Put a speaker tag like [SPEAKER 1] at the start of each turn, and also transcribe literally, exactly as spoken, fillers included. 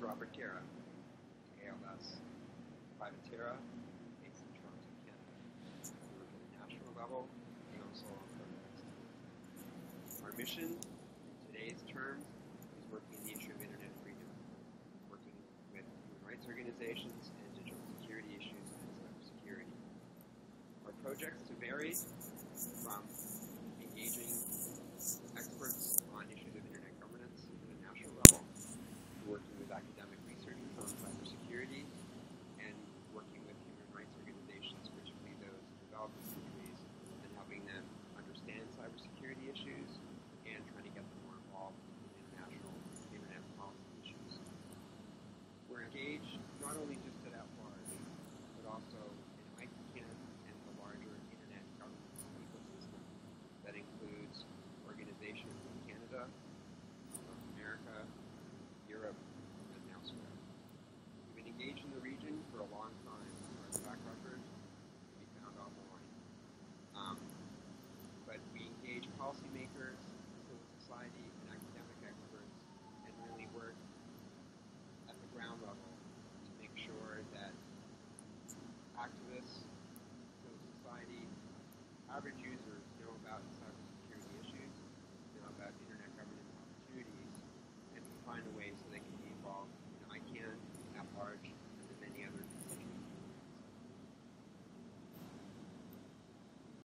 [SPEAKER 1] Robert Guerra, A L S Privaterra, based in Toronto, Canada. We work at a national level and also on the next level. Our mission, in today's terms, is working in the issue of internet freedom, working with human rights organizations and digital security issues and cybersecurity. Our projects to vary from engaging experts on issues of internet governance at a national level, working with academic researchers on cybersecurity, and working with human rights organizations, particularly those in developing countries, and helping them understand cybersecurity issues and trying to get them more involved in international internet policy issues. We're engaged not only just at large, but also in ICANN and the larger internet governance ecosystem that includes organizations in Canada, North America, Europe, and elsewhere. We've been engaged in the region for a long time. Our track record can be found online. Um, but we engage policymakers, civil society, and academic experts, and really work at the ground level to make sure that activists, civil society, average users know about cybersecurity issues, know about internet governance opportunities, and can find a way